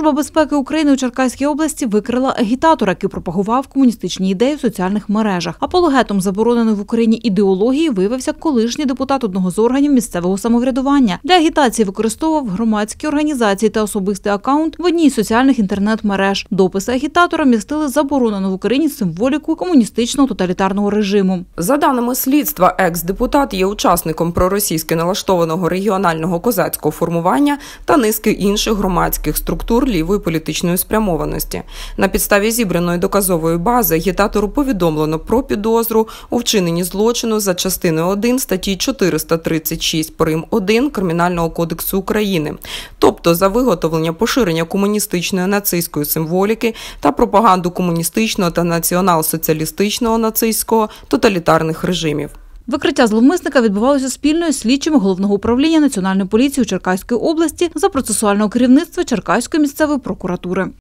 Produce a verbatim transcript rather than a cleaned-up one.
Служба безпеки України у Черкаській області викрила агітатора, який пропагував комуністичні ідеї в соціальних мережах. Апологетом забороненої в Україні ідеології виявився колишній депутат одного з органів місцевого самоврядування. Для агітації використовував громадські організації та особистий акаунт в одній з соціальних інтернет-мереж. Дописи агітатора містили заборонену в Україні символіку комуністичного тоталітарного режиму. За даними слідства, екс-депутат є учасником проросійськи налаштованого регіонального козацького формування та низки інших громадських структур лівої політичної спрямованості. На підставі зібраної доказової бази агітатору повідомлено про підозру у вчиненні злочину за частиною один статті чотириста тридцять шість прим. один Кримінального кодексу України, тобто за виготовлення, поширення комуністичної нацистської символіки та пропаганду комуністичного та націонал-соціалістичного нацистського тоталітарних режимів. Викриття зловмисника відбувалося спільно із слідчими Головного управління Національної поліції у Черкаській області за процесуального керівництва Черкаської місцевої прокуратури.